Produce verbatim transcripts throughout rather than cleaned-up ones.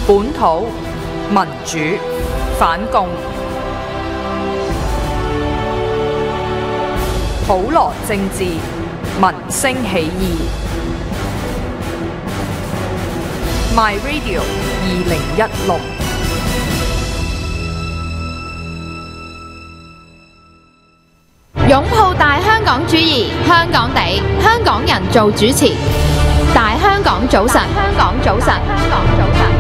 本土民主反共，普羅政治民聲起義。My Radio 二零一六。 擁抱大香港主義，香港地，香港人做主持。大香港早晨，香港早晨，香港早晨。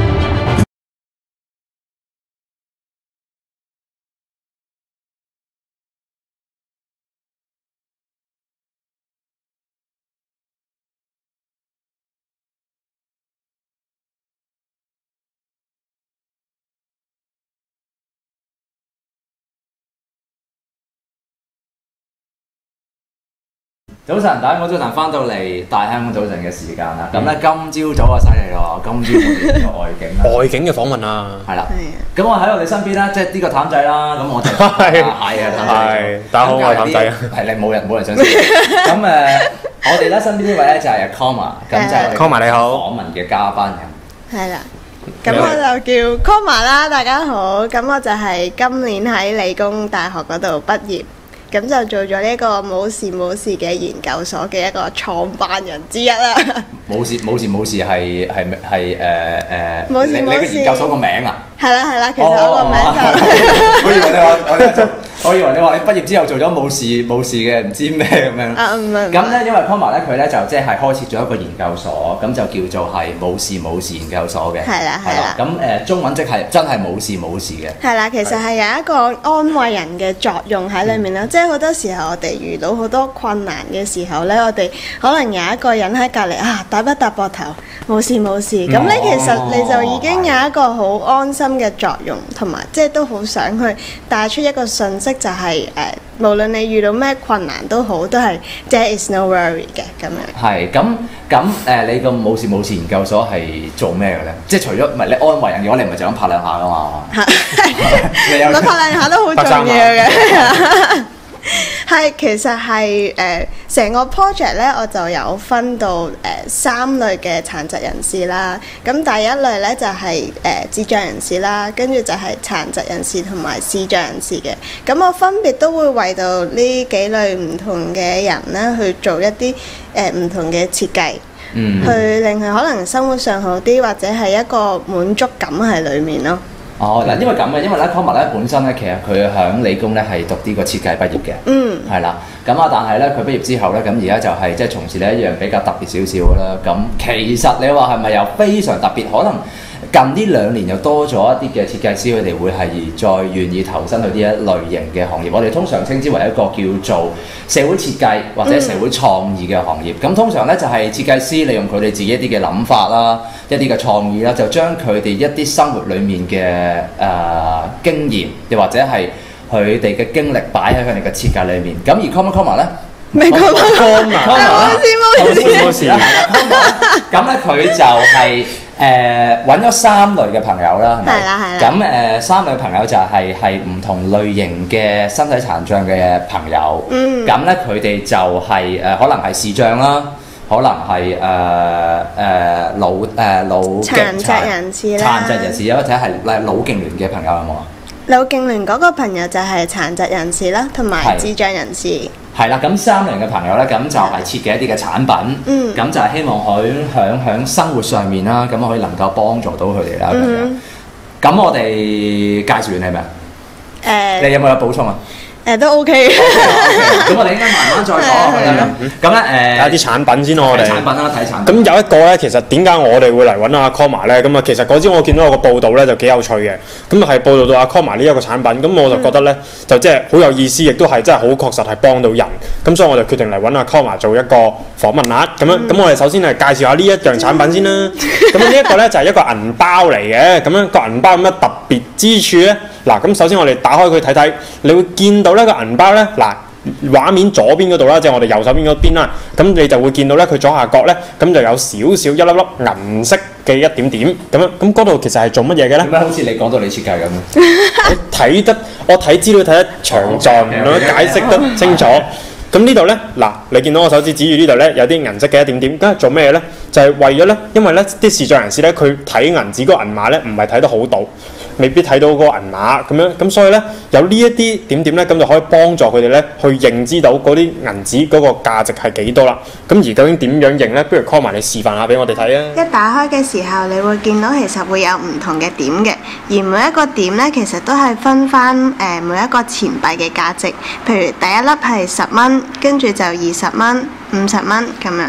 早晨，大家好，早晨翻到嚟大香港早晨嘅時間啦。咁咧、嗯，今朝早啊犀利咯，今朝我哋嘅外景啦， 外景嘅訪問啊， 係啦。咁我喺我哋身邊咧，即係呢個淡仔啦。咁我就係係啊，淡仔。 大家好，我係淡仔啊。 係你冇人冇人想知。咁誒，我哋咧身邊呢位咧就係 Comma， 咁就係 Comma 你好， 訪問嘅嘉賓人。 係啦。咁我就叫 Comma 啦，大家好。咁我就係今年喺理工大學嗰度畢業。咁就做咗呢個冇事冇事嘅研究所嘅一個創辦人之一啦。 冇事冇事冇事係係係誒誒， 冇事冇事。 你嘅研究所個名啊？ 係啦係啦，其實我個名就我以為你話我咧我以為你話你畢業之後做咗冇事冇事嘅唔知咩咁樣。 啊唔係。 咁咧，因為 Comma 咧佢咧就即係開設咗一個研究所，咁就叫做係冇事冇事研究所嘅。 係啦係啦。 咁誒中文即係真係冇事冇事嘅。 係啦，其實係有一個安慰人嘅作用喺裡面啦。即係好多時候我哋遇到好多困難嘅時候咧，我哋可能有一個人喺隔離啊，搭一搭膊頭，冇事冇事。咁咧其實你就已經有一個好安心嘅作用，同埋即係都好想去帶出一個訊息，就係誒，無論你遇到咩困難都好，都係 there is no worry 嘅咁樣。 係咁咁誒，你個冇事冇事研究所係做咩嘅咧？即係除咗唔係你安慰人嘅話，你唔係就咁拍兩下噶嘛？你有拍兩下都好重要嘅。係，其實係誒成個 project 咧，我就有分到誒、呃、三類嘅殘疾人士啦。咁第一類咧就係、是、誒、呃、智障人士啦，跟住就係殘疾人士同埋視障人士嘅。咁我分別都會為到呢幾類唔同嘅人咧去做一啲誒唔同嘅設計，嗯、去令佢可能生活上好啲，或者係一個滿足感喺裡面咯。 哦，嗱，因為咁嘅，因為咧 Comma 咧本身咧，其實佢喺理工咧係讀呢個設計畢業嘅，嗯，係啦，咁啊，但係咧佢畢業之後咧，咁而家就係即係從事呢一樣比較特別少少嘅啦。咁其實你話係咪又非常特別？可能近呢兩年又多咗一啲嘅設計師，佢哋會係再願意投身去呢一類型嘅行業。我哋通常稱之為一個叫做社會設計或者社會創意嘅行業。咁、嗯、通常咧就係設計師利用佢哋自己一啲嘅諗法啦，一啲嘅創意啦，就將佢哋一啲生活裡面嘅誒、呃、經驗，又或者係佢哋嘅經歷擺喺佢哋嘅設計裡面。咁而 Comma Comma 咧， 咩 Comma Comma？冇事冇事冇事。咁咧佢就係、是。誒揾咗三類嘅朋友啦，係咪？係啦係啦。咁誒、呃、三類朋友就係係唔同類型嘅身體殘障嘅朋友。嗯。咁咧佢哋就係、是、誒、呃、可能係視障啦，可能係誒誒腦誒腦殘疾人士啦。 殘疾人士或者係誒腦勁聯嘅朋友有冇啊？ 腦勁聯嗰個朋友就係殘疾人士啦，同埋智障人士。 係啦，咁三類嘅朋友咧，咁就係設計一啲嘅產品，咁、嗯、就係希望佢響響生活上面啦，咁可以能夠幫助到佢哋啦咁樣。咁、嗯、我哋介紹完係咪啊？誒、呃，你有冇有補充啊？ 誒、呃、都 OK 嘅。 咁我哋應該慢慢再講。咁咧誒， 睇啲產品先咯，我哋。 睇產品啦，睇產品。 咁有一個咧，其實點解我哋會嚟揾阿 Comma 咧？咁啊，其實嗰朝我見到有個報道咧，就幾有趣嘅。咁啊，係報道到阿 Comma 呢一個產品，咁我就覺得咧，就即係好有意思，亦都係真係好確實係幫到人。咁所以我就決定嚟揾阿 Comma 做一個訪問啦。咁樣，咁、嗯、我哋首先係介紹下呢一樣產品先啦。咁呢一個咧就係一個銀包嚟嘅。咁樣個銀包有咩特別之處咧？嗱，咁首先我哋打開佢睇睇，你會見到呢個銀包咧，嗱畫面左邊嗰度啦，即係我哋右手邊嗰邊啦，咁你就會見到咧，佢左下角咧，咁就有少少一粒粒銀色嘅一點點咁樣，咁嗰度其實係做乜嘢嘅咧？ 點解好似你講到你設計咁？ 我睇得我睇資料睇得詳盡，咁樣解釋得清楚。 咁呢度咧嗱，你見到我手指指住呢度咧有啲銀色嘅一點點，咁係做咩咧？就係、是、為咗咧，因為咧啲視障人士咧佢睇銀紙嗰個銀碼咧唔係睇得好到，未必睇到嗰個銀碼咁樣，咁所以咧有呢一啲點點咧，咁就可以幫助佢哋咧去認知到嗰啲銀紙嗰個價值係幾多啦。咁而究竟點樣認咧？不如 call 埋你示範下俾我哋睇啊！ 一打開嘅時候，你會見到其實會有唔同嘅點嘅，而每一個點咧其實都係分翻誒、呃、每一個錢幣嘅價值。譬如第一粒係十蚊，跟住就二十蚊、五十蚊咁樣。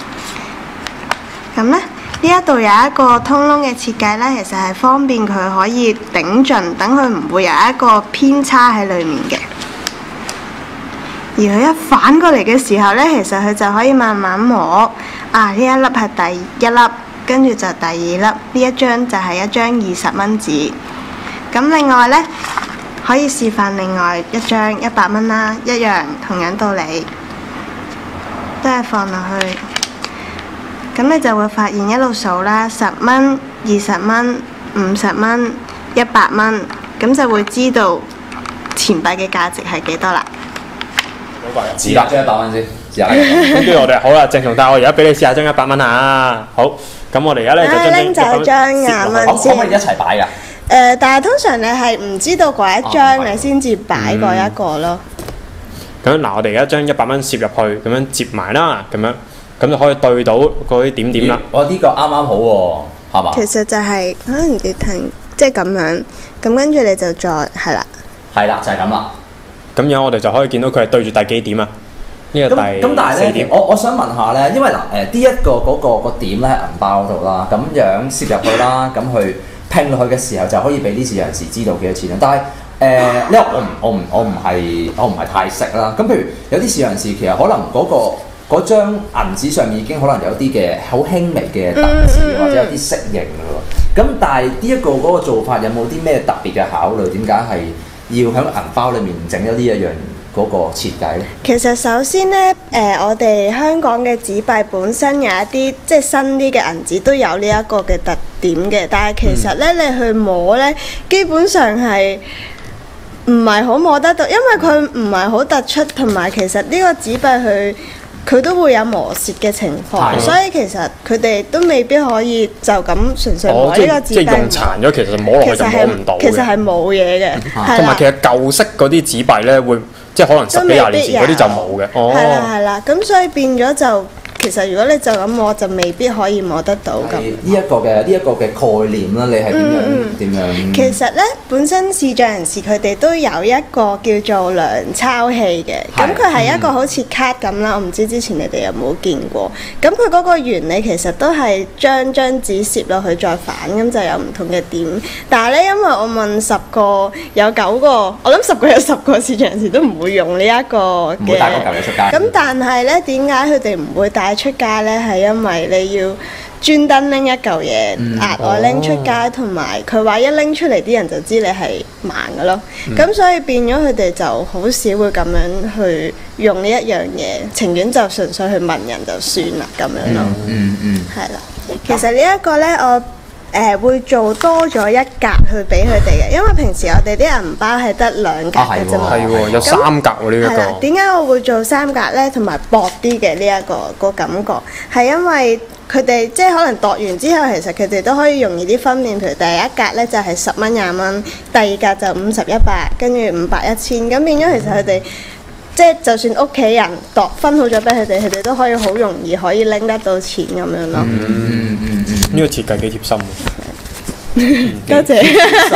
咁咧？呢一度有一個通窿嘅設計咧，其實係方便佢可以頂盡，等佢唔會有一個偏差喺裡面嘅。而佢一反過嚟嘅時候咧，其實佢就可以慢慢摸。啊，呢一粒係第一粒，跟住就第二粒。呢一張就係一張二十蚊紙。咁另外咧，可以示範另外一張一百蚊啦，一樣同樣道理，都係放落去。咁你就會發現一路數啦，十蚊、二十蚊、五十蚊、一百蚊，咁就會知道錢幣嘅價值係幾多啦。 指啦，張一百蚊先，指下。 跟住我哋好啦，鄭松泰，我而家俾你試下張一百蚊啊！好，咁我哋而家咧就將拎走張廿蚊先。 可唔可以一齊擺㗎？ 誒，但係通常你係唔知道嗰一張，你先至擺嗰一個咯。 咁嗱，我哋而家將一百蚊攝入去，咁樣接埋啦，咁樣。咁就可以對到嗰啲點點啦。 我呢個啱啱好喎，係嘛？ 其實就係可能你睇，即係咁樣，咁跟住你就再係啦。 係啦，就係咁啦。 咁樣我哋就可以見到佢係對住第幾點啊？呢個第咁咁，但係咧，我我想問下咧，因為嗱誒呢一個嗰個個點咧喺銀包度啦，咁樣攝入去啦，咁去拼落去嘅時候就可以俾啲視障人士知道幾多錢啦。但係誒，因為我唔我唔我唔係我唔係太識啦。咁譬如有啲視障人士其實可能嗰個。嗰張銀紙上面已經可能有啲嘅好輕微嘅凸字，或者有啲適應嘅喎。咁但係呢一個嗰個做法有冇啲咩特別嘅考慮？點解係要喺銀包裏面整咗呢一樣嗰個設計咧？ 其實首先咧，誒、呃、我哋香港嘅紙幣本身有一啲即係新啲嘅銀紙都有呢一個嘅特點嘅，但係其實咧、嗯、你去摸咧，基本上係唔係好摸得到，因為佢唔係好突出，同埋其實呢個紙幣佢。佢都會有磨蝕嘅情況，所以其實佢哋都未必可以就咁純粹摸呢個紙幣。 即係用殘咗，其實摸落去就摸唔到嘅。 其實係冇嘢嘅， 同埋其實舊式嗰啲紙幣咧，會即係可能十幾廿年前嗰啲就冇嘅。哦， 係啦係啦，咁所以變咗就。其實如果你就咁摸，就未必可以摸得到咁。 呢一個嘅呢一個嘅概念啦，你係點樣點、嗯、樣？ 其實咧，本身視障人士佢哋都有一個叫做量鈔器嘅，咁佢係一個好似卡咁啦。我唔知之前你哋有冇見過？咁佢嗰個原理其實都係將張紙攝落去再反，咁就有唔同嘅點。但係咧，因為我問十個有九個，我諗十個有十個視障人士都唔會用呢一個嘅。唔會帶個舊嘢出街。咁但係咧，點解佢哋唔會帶出街咧？係因為你要專登拎一嚿嘢額外拎出街，同埋佢話一拎出嚟啲人就知你係盲嘅咯。咁、嗯、所以變咗佢哋就好少會咁樣去用呢一樣嘢，情願就純粹去問人就算啦咁樣咯。 嗯嗯， 係、嗯、啦。其實呢一個咧，我誒、呃、會做多咗一格去俾佢哋嘅，因為平時我哋啲銀包係得兩格嘅啫嘛。 係喎、啊，有三格喎呢一個。係啦，點解我會做三格咧？同埋薄啲嘅呢一個、這個感覺，係因為佢哋即係可能度完之後，其實佢哋都可以容易啲分辨。譬如第一格咧就係十蚊廿蚊，第二格就五十一百，跟住五百一千。咁變咗其實佢哋即係就算屋企人度分好咗俾佢哋，佢哋都可以好容易可以拎得到錢咁樣咯。 嗯嗯嗯嗯， 呢個設計幾貼心喎。 多謝。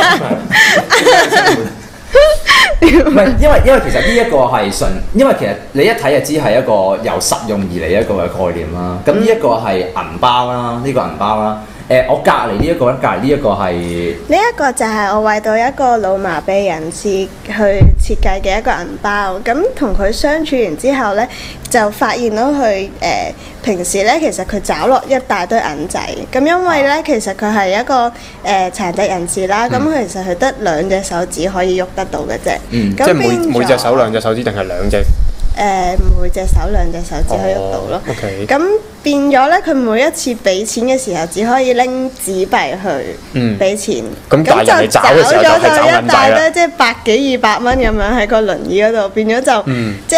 唔係，因為因為其實呢一個係純，因為其實你一睇就知係一個由實用而嚟一個嘅概念啦。咁呢一個係銀包啦，呢、這個銀包啦。誒、呃，我隔離呢一個咧，隔離呢一個係呢一個就係我為到一個腦麻痹人士去設計嘅一個銀包。咁同佢相處完之後咧，就發現到佢誒、呃、平時咧，其實佢找落一大堆銀仔。咁因為咧，其實佢係一個誒、呃、殘疾人士啦。咁、嗯、其實佢得兩隻手指可以喐得到嘅啫。 嗯，即係每每隻手兩隻手指定係兩隻？ 誒、呃、每隻手兩隻手指可以喐到咯。 OK。 咁變咗咧，佢每一次俾錢嘅時候，只可以拎紙幣去俾錢。咁、 嗯、就找咗就一大堆， 即係百幾二百蚊咁樣喺個輪椅嗰度，變咗就、嗯、即係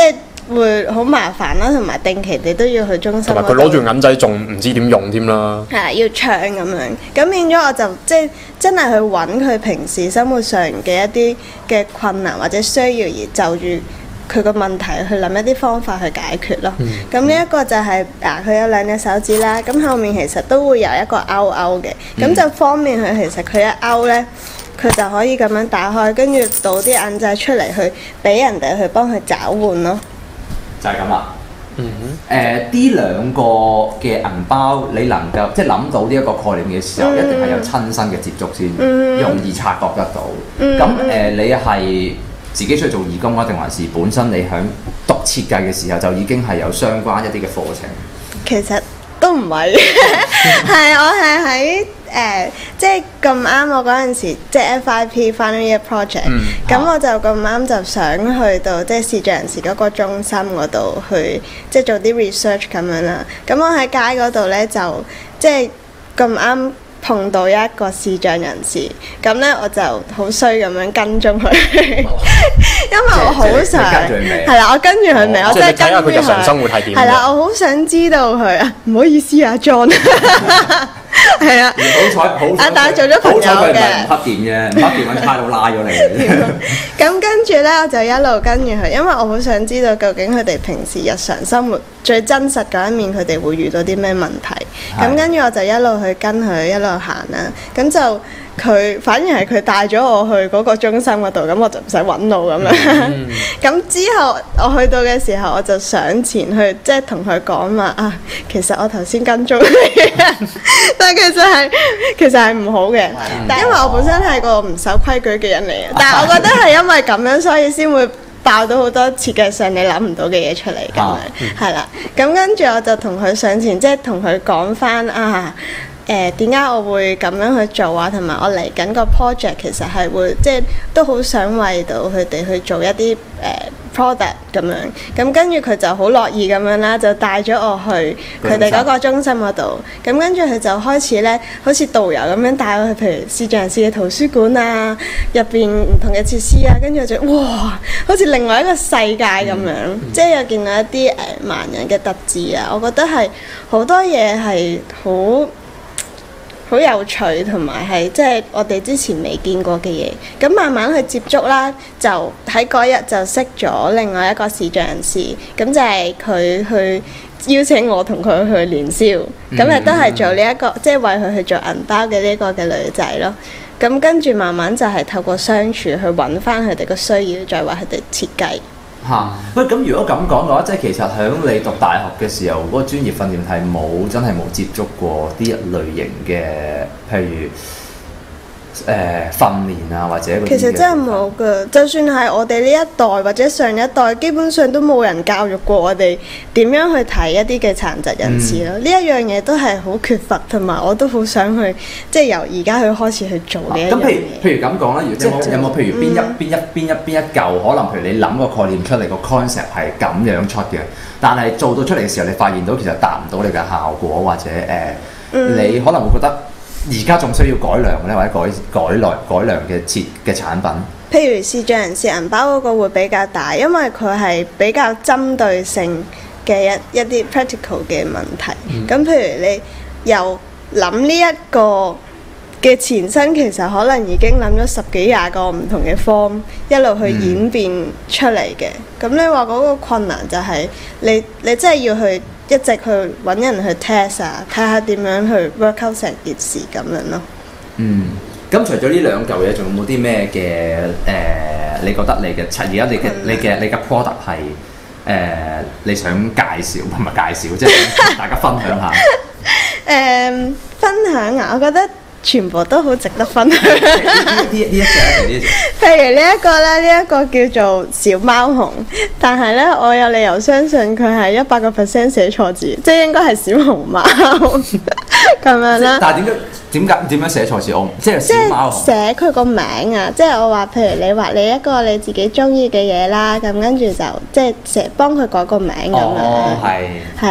會好麻煩啦，同埋定期你都要去中心。 同埋佢攞住銀仔仲唔知點用添啦。 係啊，要唱咁樣，咁變咗我就即係真係去揾佢平時生活上嘅一啲嘅困難或者需要，而就住佢個問題去諗一啲方法去解決咯。咁呢一個就係、是、啊，佢有兩隻手指啦，咁後面其實都會有一個勾勾嘅，咁、嗯、就方便佢其實佢一勾呢，佢就可以咁樣打開，跟住倒啲銀仔出嚟去俾人哋去幫佢找換咯。 就係咁啦。嗯哼。誒，呢兩個嘅銀包，你能夠即係諗到呢一個概念嘅時候，嗯、一定係有親身嘅接觸先，嗯、容易察覺得到。咁誒、嗯呃，你係自己出去做義工啊，定還是本身你喺讀設計嘅時候就已經係有相關一啲嘅課程？ 其實都唔係，係我係喺誒，即係咁啱我嗰陣時，即係 F I P Final Year Project，咁、嗯、我就咁啱就想去到即係視障人士嗰個中心嗰度去，即係做啲 research 咁樣啦。咁我喺街嗰度咧就即係咁啱碰到一個視障人士，咁咧我就好衰咁樣跟蹤佢，因為我好想係啦，我跟住佢未，我真係跟住佢。即係睇下佢日常生活係點。係啦，我好想知道佢啊，唔好意思啊 ，John。係啊， 好彩好啊， 但係做咗朋友嘅。好彩佢唔係唔黑店啫，唔黑店揾差佬拉咗你。咁跟住咧，我就一路跟住佢，因為我好想知道究竟佢哋平時日常生活最真實嗰一面，佢哋會遇到啲咩問題。咁跟住我就一路去跟佢一路行啦。咁就佢反而係佢帶咗我去嗰個中心嗰度，咁我就唔使揾路咁樣。咁、嗯、之後我去到嘅時候，我就上前去，即係同佢講話啊，其實我頭先跟蹤你，但係其實係其實係唔好嘅，嗯、但係因為我本身係個唔守規矩嘅人嚟嘅，嗯、但係我覺得係因為咁樣，所以先會爆到好多設計上你諗唔到嘅嘢出嚟咁樣，係啦、嗯。咁跟住我就同佢上前，即係同佢講翻啊。誒點解我會咁樣去做啊？同埋我嚟緊個 project 其實係會即係都好想為到佢哋去做一啲誒、呃、product 咁樣。咁跟住佢就好樂意咁樣啦，就帶咗我去佢哋嗰個中心嗰度。咁跟住佢就開始咧，好似導遊咁樣帶我去，譬如視障人士嘅圖書館啊，入邊唔同嘅設施啊。跟住就哇，好似另外一個世界咁樣，嗯嗯、即係又見到一啲誒、呃、盲人嘅特質啊。我覺得係好多嘢係好。好有趣，同埋係即係我哋之前未見過嘅嘢，咁慢慢去接觸啦，就喺嗰日就識咗另外一個視障人士，咁就係佢去邀請我同佢去聯銷，咁亦都係做呢、這、一個即係、就是、為佢去做銀包嘅呢個嘅女仔咯。咁跟住慢慢就係透過相處去揾翻佢哋個需要，再為佢哋設計。 嚇！喂，咁如果咁講嘅話，即係其實喺你讀大學嘅時候，嗰個專業訓練係冇真係冇接觸過啲類型嘅，譬如誒、呃、訓練啊，或者嗰啲。其實真係冇㗎，就算係我哋呢一代或者上一代，基本上都冇人教育過我哋點樣去睇一啲嘅殘疾人士咯。呢、嗯、一樣嘢都係好缺乏，同埋我都好想去，即係由而家去開始去做呢一樣嘢。咁、啊、譬如譬如咁講啦，有冇有冇譬如邊一邊一邊一邊一嚿，可能譬如你諗個概念出嚟，個 concept 係咁樣出嘅，但係做到出嚟嘅時候，你發現到其實達唔到你嘅效果，或者誒、呃嗯、你可能會覺得。而家仲需要改良咧，或者改改良改良嘅設嘅產品。 譬如視障人士銀包嗰個會比較大，因為佢係比較針對性嘅一一啲 practical 嘅問題。咁、嗯、譬如你又諗呢一個嘅前身，其實可能已經諗咗十幾廿個唔同嘅 form，一路去演變出嚟嘅。咁、嗯、你話嗰個困難就係你你真係要去。一直去揾人去 test 啊，睇下點樣去 work out 成件事咁樣咯。 嗯，咁除咗呢兩嚿嘢，仲有冇啲咩嘅誒？你覺得你嘅而家你嘅你嘅你嘅 product 係誒、呃、你想介紹同埋介紹，即係大家分享下。誒、 嗯，分享啊！我覺得。全部都好值得分享。呢呢呢一隻，呢一隻。譬如呢一個咧，呢一個叫做小貓熊，但係咧，我有理由相信佢係一百個 percent 寫錯字，即係應該係小熊貓咁樣啦。 但係點解點解點樣寫錯字？我即係小貓熊。 即係寫佢個名啊！即係我話，譬如你畫你一個你自己中意嘅嘢啦，咁跟住就即係寫幫佢改個名咁樣。 哦，係。 係啦。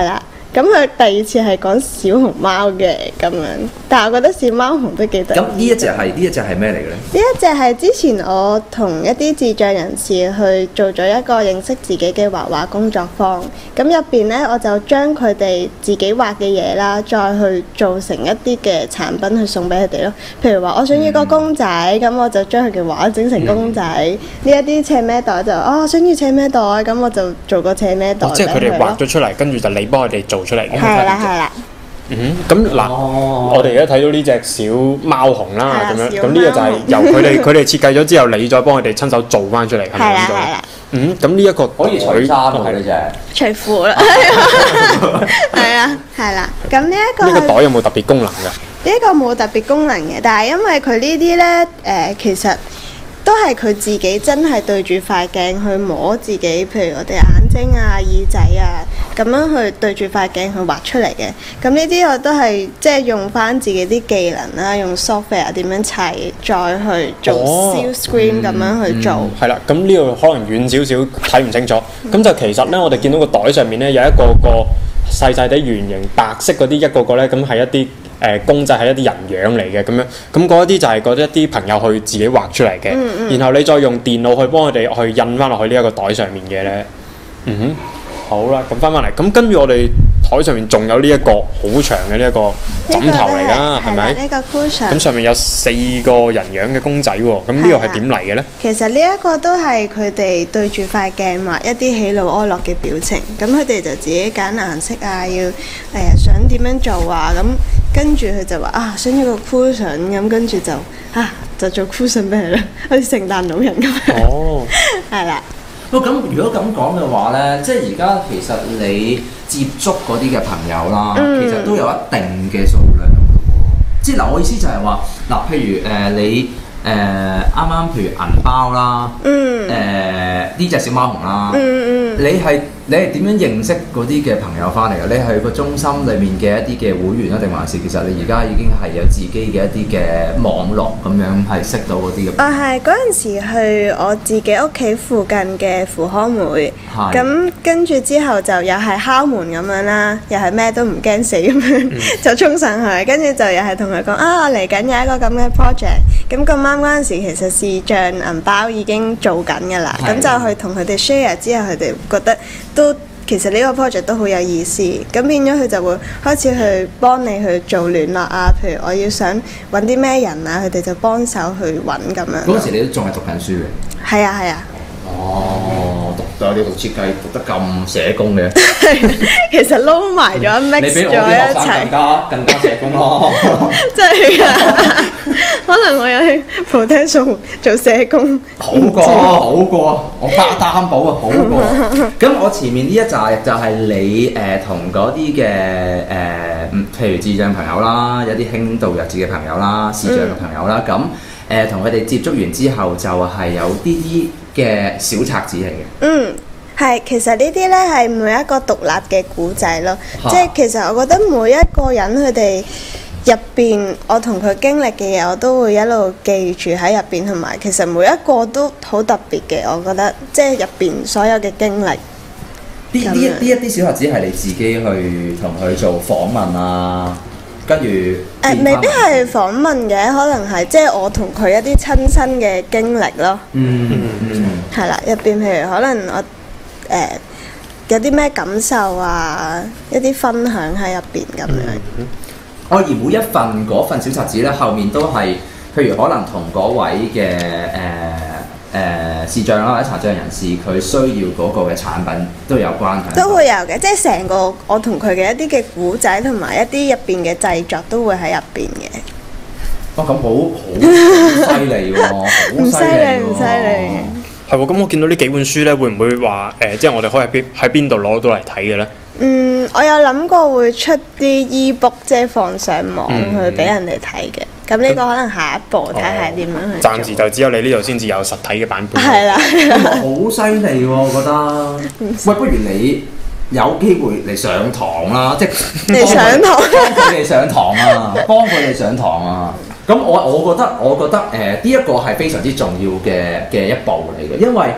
咁佢第二次係講小熊貓嘅咁樣，但係我覺得小貓熊都幾得意。 咁呢一隻係呢一隻係咩嚟嘅咧？ 呢一隻係之前我同一啲智障人士去做咗一個認識自己嘅畫畫工作坊，咁入邊呢，我就將佢哋自己畫嘅嘢啦，再去做成一啲嘅產品去送俾佢哋咯。譬如話我想要個公仔，咁、嗯、我就將佢嘅畫整成公仔。呢一啲斜孭袋就哦想要斜孭袋，咁我就做個斜孭袋、哦。 即係佢哋畫咗出嚟，跟住就你幫佢哋做出嚟嘅。 係啦係啦。 嗯，咁嗱， 哦、 我哋而家睇到呢隻小貓熊啦，咁樣，咁呢個就係熊由佢哋佢哋設計咗之後，你再幫佢哋親手做翻出嚟，係咪咁做？ 係啦。 嗯，咁呢一個可以除衫喎呢隻。 除褲啦。係啊，係啦。咁呢一個呢個袋有冇特別功能㗎？ 呢個冇特別功能嘅，但係因為佢呢啲呢，誒、呃、其實都係佢自己真係對住塊鏡去摸自己，譬如我哋眼睛啊、耳仔啊，咁樣去對住塊鏡去畫出嚟嘅。咁呢啲我都係即係用翻自己啲技能啦，用 software 點樣砌，再去做 seal screen 咁、哦、樣去做。 係啦、嗯，咁呢度可能遠少少睇唔清楚。咁、嗯、就其實呢，我哋見到個袋上面呢，有一個個細細哋圓形白色嗰啲一個個呢，咁係一啲。誒、呃、公仔係一啲人樣嚟嘅咁樣，咁嗰一啲就係嗰一啲朋友去自己畫出嚟嘅，嗯嗯、然後你再用電腦去幫佢哋去印翻落去呢一個袋上面嘅咧，嗯哼，好啦，咁翻翻嚟，咁跟住我哋台上面仲有呢一個好長嘅呢一個枕頭嚟㗎，係咪？ 呢個 cushion。咁上面有四個人樣嘅公仔喎，咁呢個係點嚟嘅咧？ 其實呢一個都係佢哋對住塊鏡畫一啲喜怒哀樂嘅表情，咁佢哋就自己揀顏色啊，要誒、呃、想點樣做啊，咁跟住佢就話啊想要個 cushion，咁跟住就啊就做 cushion 俾佢啦，好似聖誕老人咁樣。哦，係啦。 咁如果咁講嘅話咧，即係而家其實你接觸嗰啲嘅朋友啦，嗯、其實都有一定嘅數量嘅喎。即係嗱，我意思就係話嗱，譬如誒、呃、你誒啱啱譬如銀包啦，誒呢隻小貓熊啦，嗯嗯、你係你係點樣認識嗰啲嘅朋友翻嚟嘅？你係個中心裡面嘅一啲嘅會員啊，定還是其實你而家已經係有自己嘅一啲嘅網絡咁樣係識到嗰啲嘅？ 啊，係嗰陣時去我自己屋企附近嘅婦科會，咁跟住之後就又係敲門咁樣啦，又係咩都唔驚死咁樣，嗯、就衝上去，跟住就又係同佢講啊，我嚟緊有一個咁嘅 project，咁咁啱嗰陣時其實視像銀包已經做緊㗎啦，咁就去同佢哋 share 之後，佢哋覺得都其實呢個 project 都好有意思，咁變咗佢就會開始去幫你去做聯絡啊。譬如我要想揾啲咩人啊，佢哋就幫手去揾咁樣。 嗰陣時你都仲係讀緊書嘅？ 係啊係啊。 哦，讀到你讀設計讀得咁社工嘅。 其實撈埋咗 mix 咗一齊。 更加更加社工咯。 真係㗎。可能我有去 potential 做社工。 好過好過，我擔擔保啊，好過。咁我前面呢一集就係你誒同嗰啲嘅誒，譬如智障朋友啦，有啲輕度弱智嘅朋友啦，視障嘅朋友啦，咁誒同佢哋接觸完之後，就係有啲啲嘅小冊子嚟嘅。嗯。 係，其實呢啲呢係每一個獨立嘅故仔咯，哈即係其實我覺得每一個人佢哋入邊，我同佢經歷嘅嘢，我都會一路記住喺入邊，同埋其實每一個都好特別嘅，我覺得即係入邊所有嘅經歷。呢呢呢一啲小冊子係你自己去同佢做訪問啊，跟住誒未必係訪問嘅，可能係即係我同佢一啲親身嘅經歷咯。嗯嗯嗯，係啦，入邊譬如可能我。誒、呃、有啲咩感受啊，一啲分享喺入邊咁樣。 我、嗯、而每一份嗰份小冊子咧，後面都係，譬如可能同嗰位嘅誒誒視障啦或者殘障人士，佢需要嗰個嘅產品都有關係。 都會有嘅，即係成個我同佢嘅一啲嘅故仔同埋一啲入邊嘅製作都會喺入邊嘅。 哇、哦！咁好好犀利喎，好犀利唔犀利？ 係喎，咁我見到呢幾本書咧，會唔會話誒、呃，即係我哋可以喺邊喺邊度攞到嚟睇嘅咧？ 嗯，我有諗過會出啲 ebook， 即係放上網去俾人哋睇嘅。咁呢、嗯、個可能下一步睇下點樣去做。暫時就只有你呢度先至有實體嘅版本。係啦， 好犀利喎！我覺得，喂，不如你有機會嚟上堂啦，即係嚟上堂， 幫佢哋上堂啊，幫佢哋上堂啊！咁我我覺得我覺得誒呢一個係非常之重要嘅嘅一步嚟嘅，因為誒、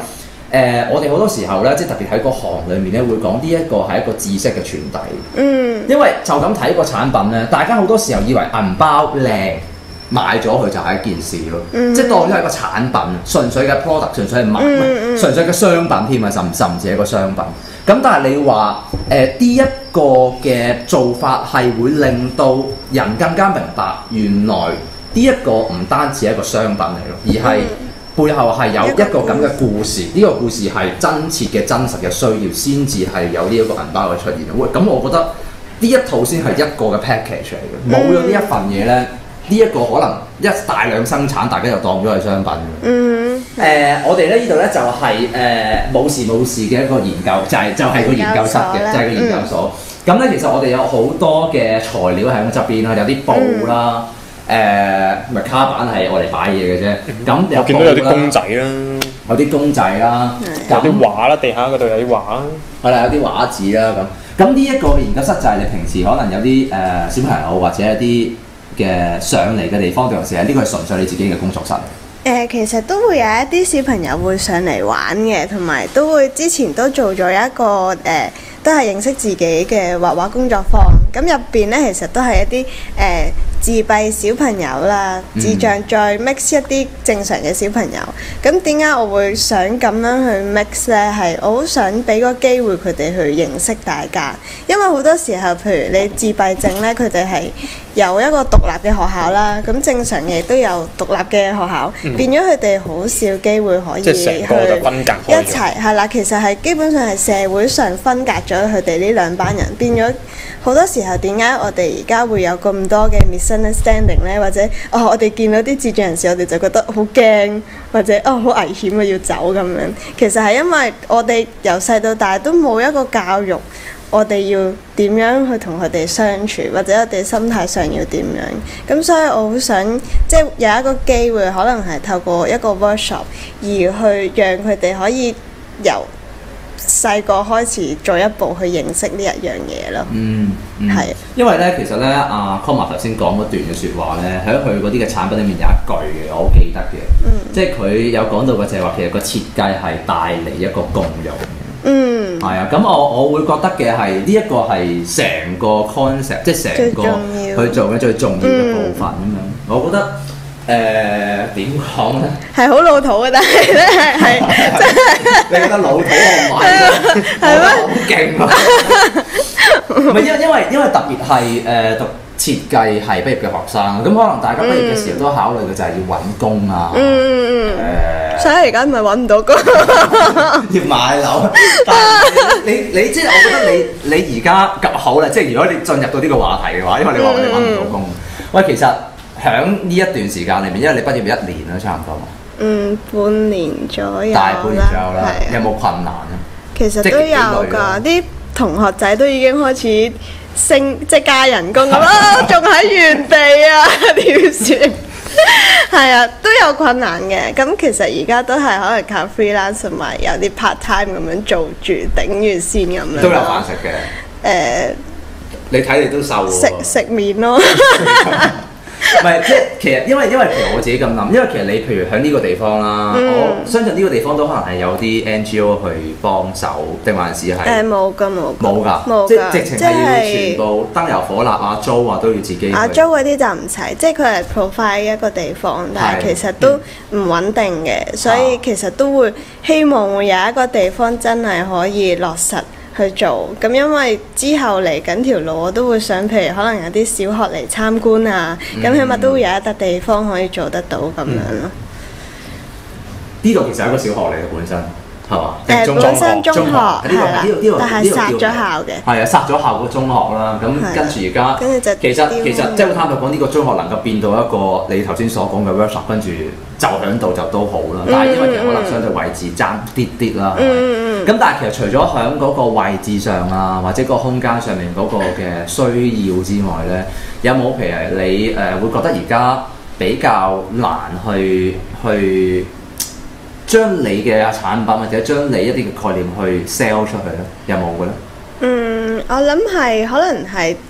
誒，我哋好多時候咧，即係特別喺個行裡面咧，會講呢一個係一個知識嘅傳遞。嗯。因為就咁睇個產品咧，大家好多時候以為銀包靚，買咗佢就係一件事咯。嗯、即係當咗係一個產品，純粹嘅 product， 純粹係物，嗯、純粹嘅商品添啊，甚甚至係一個商品。咁但係你話誒呢一個嘅做法係會令到人更加明白，原來呢一個唔單止係一個商品嚟咯，而係、嗯。背後係有一個咁嘅故事，呢個故事係真切嘅、真實嘅需要，先至係有呢一個銀包嘅出現。喂，咁我覺得呢一套先係一個嘅 package 嚟嘅，冇咗呢一份嘢咧，呢、這、一個可能一大量生產，大家就當咗係商品。嗯。誒、呃，我哋咧呢度咧就係誒冇事冇事嘅一個研究，就係、是、就係、是、個研究室嘅，就係個研究所。咁咧、嗯、其實我哋有好多嘅材料喺側邊啦，有啲布啦。嗯誒咪、呃、卡板係我哋擺嘢嘅啫，咁、嗯、 我見到有啲公仔啦， 有啲公仔啦， 有啲畫啦，地下嗰度有啲畫， 係啦，有啲畫紙啦咁。咁呢一個研究室就係你平時可能有啲誒、呃、小朋友或者一啲嘅上嚟嘅地方，定還是係呢個係純粹你自己嘅工作室？誒、 呃，其實都會有一啲小朋友會上嚟玩嘅，同埋都會之前都做咗一個誒、呃，都係認識自己嘅畫畫工作坊。咁入邊咧，其實都係一啲誒。呃自閉小朋友啦，智障再 mix 一啲正常嘅小朋友。咁點解我會想咁樣去 mix 呢？係我好想俾個機會佢哋去認識大家，因為好多時候，譬如你自閉症呢，佢哋係有一個獨立嘅學校啦，咁正常嘅亦都有獨立嘅學校，嗯、變咗佢哋好少機會可以去一齊。係啦，其實係基本上係社會上分隔咗佢哋呢兩班人，變咗好多時候點解我哋而家會有咁多嘅 misunderstanding 咧？或者哦，我哋見到啲智障人士，我哋就覺得好驚，或者哦好危險啊，要走咁樣。其實係因為我哋由細到大都冇一個教育，我哋要點樣去同佢哋相處，或者我哋心態上要點樣。咁所以我好想即係有一個機會，可能係透過一個 workshop 而去讓佢哋可以由細個開始做一步去認識呢一樣嘢咯。嗯，係、嗯。 因為咧，其實咧，阿 Comma 頭先講嗰段嘅説話咧，喺佢嗰啲嘅產品裡面有一句嘅，我好記得嘅。嗯。即係佢有講到嘅就係話，其實個設計係帶嚟一個共融。嗯。係啊，咁我我會覺得嘅係呢一個係成個 concept，即係成個去做嘅最重要嘅部分咁樣。嗯、我覺得。誒點講咧？係好、 呃、老土嘅，但係咧係係真係。 你覺得老土我唔係，係咩？好勁啊！唔係因因為因為特別係誒讀設計係畢業嘅學生，咁可能大家畢業嘅時候都考慮嘅就係要揾工啊。嗯嗯嗯。誒， 所以而家咪揾唔到工， 要買樓。但係你你，你即係我覺得你你而家咁好啦，即係如果你進入到呢個話題嘅話，因為你話我哋揾唔到工，喂、嗯，其實。喺呢一段時間裏面，因為你畢業一年啦，差唔多嘛。嗯， 半年左右。 大半年左右啦。有冇困難啊？ 其實都有㗎，啲同學仔都已經開始升，即係加人工咁啦，仲喺原地啊，點算？係啊，都有困難嘅。咁其實而家都係可能靠 freelance 同埋有啲 part time 咁樣做住頂住先咁樣。 都有飯食嘅。誒、呃，你睇你都瘦喎。 食食麵咯。 唔係，即係其實因為因為其實我自己咁諗，因為其實你譬如喺呢個地方啦，嗯、我相信呢個地方都可能係有啲 N G O 去幫手，定還是係誒冇㗎冇冇㗎，即係直情係要全部燈油火蠟啊租啊都要自己。啊租嗰啲就唔使，即係佢係 provide 一個地方，但係其實都唔穩定嘅，嗯、所以其實都會希望會有一個地方真係可以落實去做，咁因為之後嚟緊條路我都會想，譬如可能有啲小學嚟參觀啊，咁、嗯、起碼都會有一笪地方可以做得到咁樣咯。 呢度、嗯、其實係一個小學嚟嘅本身，係嘛？誒、呃、 本身中學係啦，但係殺咗校嘅。 係啊，殺咗校個中學啦，咁跟住而家，跟住就其實其實即係好坦白講，呢個中學能夠變到一個你頭先所講嘅 workshop， 跟住就喺度就都好啦。但係因為其實可能相對位置爭啲啲啦。咁但係其實除咗喺嗰個位置上啊，或者個空間上面嗰個嘅需要之外咧，有冇譬如你誒、呃、會覺得而家比較難去去將你嘅產品或者將你一啲嘅概念去 sell 出去咧？有冇嘅咧？ 嗯，我諗係可能係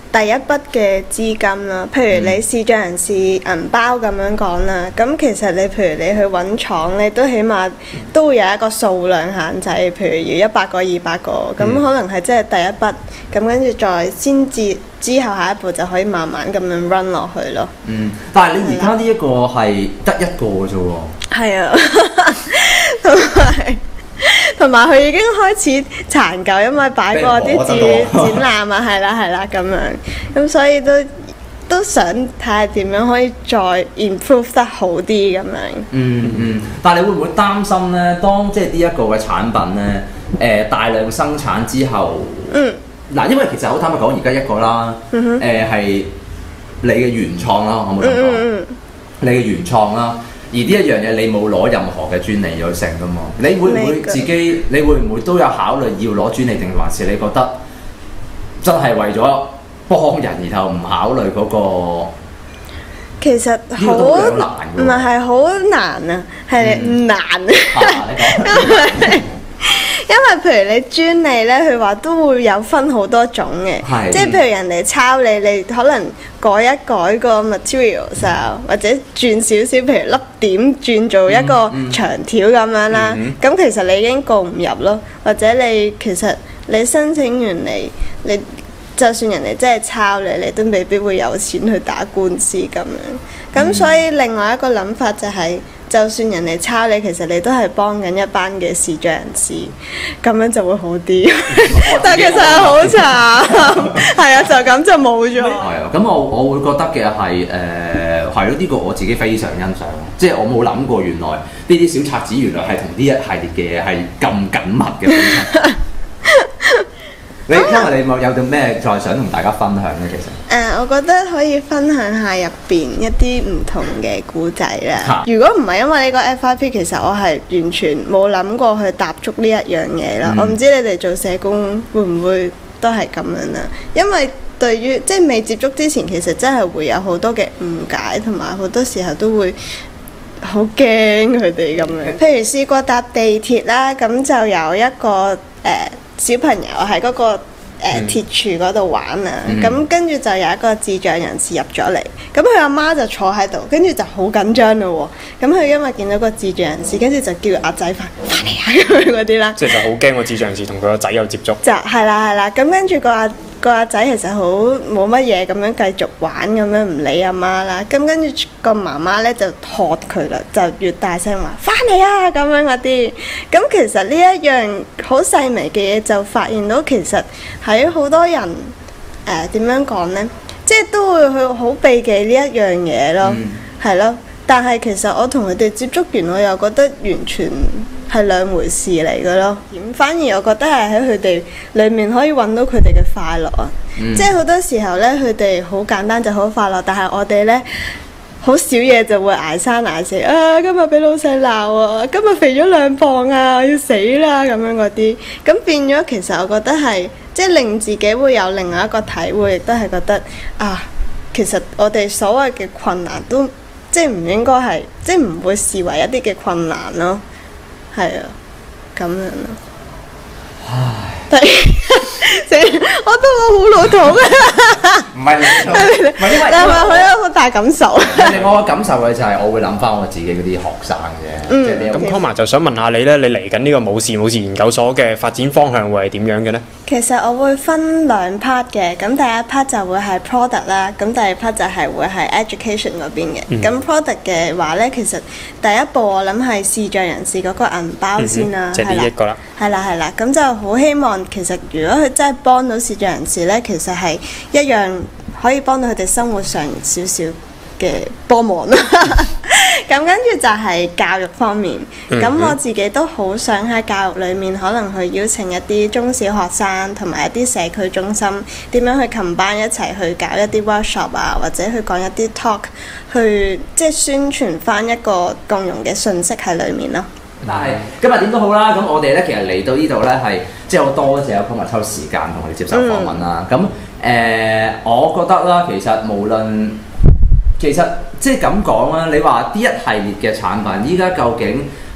第一筆嘅資金啦。譬如你視障人士銀包咁樣講啦，咁其實你譬如你去揾廠，你都起碼都會有一個數量限制，譬如要一百個、二百個，咁可能係即係第一筆，咁跟住再先至之後下一步就可以慢慢咁樣 run 落去咯。 嗯，但係你而家呢一個係得一個啫喎。係啊，同埋。同埋佢已經開始殘舊，因為擺過啲展展覽啊，係啦係啦咁樣，咁所以都都想睇下點樣可以再 improve 得好啲咁樣。 嗯嗯，但係你會唔會擔心呢？當即係呢一個嘅產品呢，誒、呃、大量生產之後，嗯，嗱，因為其實好坦白講，而家一個啦，誒係、嗯呃、你嘅原創啦，可唔可以咁講？嗯嗯你嘅原創啦。而呢一樣嘢你冇攞任何嘅專利有成噶嘛？你會唔會自己？你會唔會都有考慮要攞專利，定還是你覺得真係為咗幫人然後唔考慮嗰個？ 其實好唔係係好難啊，係唔難啊！因為譬如你專利咧，佢話都會有分好多種嘅，即係譬如人哋抄你，你可能改一改個 materials 啊，或者轉少少，譬如粒點轉做一個長條咁樣啦，咁、嗯嗯、其實你已經告唔入咯，或者你其實你申請完嚟，你就算人哋真係抄你，你都未必會有錢去打官司咁樣。咁所以另外一個諗法就係、是。就算人哋抄你，其實你都係幫緊一班嘅視障人士，咁樣就會好啲。但其實係好慘，係啊，就咁就冇咗。係啊，咁我我會覺得嘅係誒係咯，呢個我自己非常欣賞，即係我冇諗過原來呢啲小冊子原來係同呢一系列嘅嘢係咁緊密嘅本身。你因為你有有啲咩再想同大家分享咧？其實誒、 呃，我覺得可以分享下入邊一啲唔同嘅故仔啦。哈如果唔係因為呢個 F I P， 其實我係完全冇諗過去踏足呢一樣嘢啦。嗯、我唔知你哋做社工會唔會都係咁樣啦。因為對於即係未接觸之前，其實真係會有好多嘅誤解，同埋好多時候都會好驚佢哋咁樣。譬如試過搭地鐵啦，咁就有一個誒。呃小朋友喺嗰個誒鐵柱嗰度玩啊，咁跟住就有一個智障人士入咗嚟，咁佢阿媽就坐喺度，跟住就好緊張咯喎，咁佢因為見到個智障人士，跟住就叫阿仔翻翻嚟啊咁樣嗰啲啦， 即係就好驚個智障人士同佢個仔有接觸。 就係啦係啦，咁跟住個阿個阿仔其實好冇乜嘢咁樣繼續玩咁樣唔理阿媽啦，咁跟住個媽媽咧就喝佢啦，就越大聲話翻嚟啊咁樣嗰啲，咁其實呢一樣好細微嘅嘢就發現到其實喺好多人誒點樣講呢？即係都會去好避忌呢一樣嘢咯，係、嗯、咯，但係其實我同佢哋接觸完，我又覺得完全係兩回事嚟嘅咯。反而我覺得係喺佢哋裡面可以揾到佢哋嘅快樂啊！嗯、即係好多時候呢，佢哋好簡單就好快樂，但係我哋呢，好少嘢就會捱生捱死啊！今日俾老細鬧啊！今日肥咗兩磅啊！要死啦咁樣嗰啲，咁變咗其實我覺得係即係令自己會有另外一個體會，亦都係覺得啊，其實我哋所謂嘅困難都即係唔應該係即係唔會視為一啲嘅困難咯。係啊，咁樣咯。唉，我都冇好老土嘅。 唔係你，唔係因為你係咪佢有好大感受？ 令我嘅感受嘅就係我會諗翻我自己嗰啲學生嘅。嗯。 咁 Comma 就想問下你咧，你嚟緊呢個武士武士研究所嘅發展方向會係點樣嘅呢？ 其實我會分兩 part 嘅，咁第一 part 就會係 product 啦，咁第二 part 就係會係 education 嗰邊嘅。咁、嗯、product 嘅話咧，其實第一步我諗係視障人士嗰個銀包先啦， 即係呢一個啦。 係啦係啦，咁就好希望其實如果佢真係幫到視障人士咧，其實係一樣可以幫到佢哋生活上少少嘅幫忙啦。咁跟住就係教育方面，咁、嗯、我自己都好想喺教育裡面可能去邀請一啲中小學生同埋一啲社區中心點樣去 combine 一齊去搞一啲 workshop 啊，或者去講一啲 talk， 去即係宣傳翻一個共融嘅信息喺裡面咯。 但係今日點都好啦，咁我哋咧其實嚟到呢度咧係即係好多謝阿 Comma抽時間同我哋接受訪問啦。咁誒、嗯呃，我覺得啦，其實無論其實即係咁講啦，你話呢一系列嘅產品，依家究竟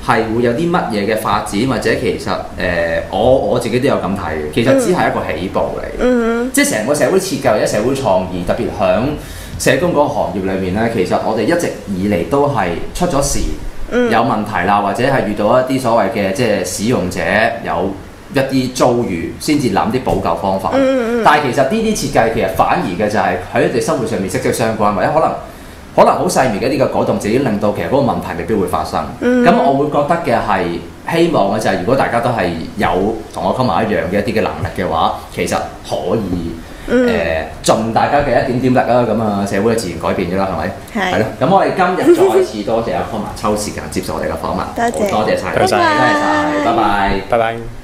係會有啲乜嘢嘅發展，或者其實誒、呃、我我自己都有咁睇嘅，其實只係一個起步嚟，嗯、即係成個社會設計或者社會創意，特別響社工嗰個行業裏面咧，其實我哋一直以嚟都係出咗事、嗯、有問題啦，或者係遇到一啲所謂嘅即係使用者有一啲遭遇，先至諗啲補救方法。嗯嗯、但係其實呢啲設計其實反而嘅就係喺佢哋生活上面息息相關，或者可能可能好細微嘅呢個改動，自己令到其實嗰個問題未必會發生。咁、嗯、我會覺得嘅係希望嘅就係，如果大家都係有同我 Comma 一樣嘅一啲嘅能力嘅話，其實可以。誒、嗯呃，盡大家嘅一點點力啦，咁啊社會自然改變咗啦，係咪？係。係咯，咁我哋今日再次多謝阿 Comma 抽時間接受我哋嘅訪問，多謝，多謝晒，多謝晒，拜拜，拜拜。